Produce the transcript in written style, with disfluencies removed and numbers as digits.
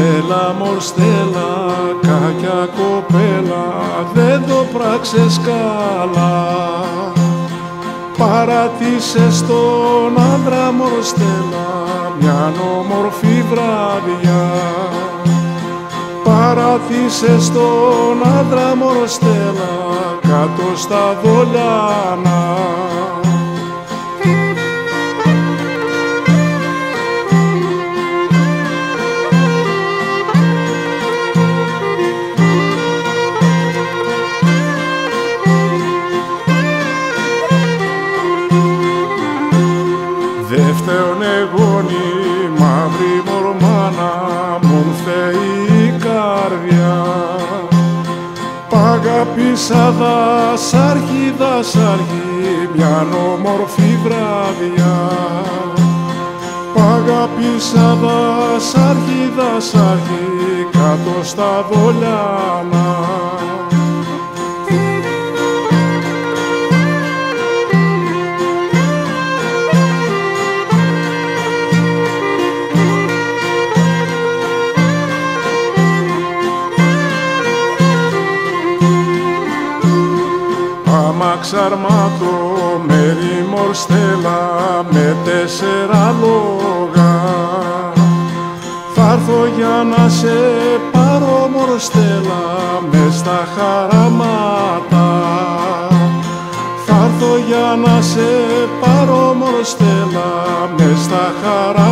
Στέλλα μωρ Στέλλα, κακιά κοπέλα, δεν το πράξες καλά. Παράτησες τον άντρα μωρ Στέλλα, μιαν όμορφη βράδια. Παράτησες τον άντρα μωρ Στέλλα, κάτω στα δολιάνα. Δε φταίων εγώνη, μαύρη μορμάνα, μου φταίει η καρδιά. Π' αγάπησα δασάρχη, δασάρχη, μιαν όμορφη βράδια. Π' αγάπησα δασάρχη, δασάρχη, κάτω στα δολιάνα. Αμάξ αρμάτο, μέρη μωρ Στέλλα, με 4 λόγα. Θ'άρθω για να σε πάρω μωρ Στέλλα, μες στα χαραμάτα. Θ'άρθω για να σε πάρω μωρ Στέλλα, μες στα χαραμάτα.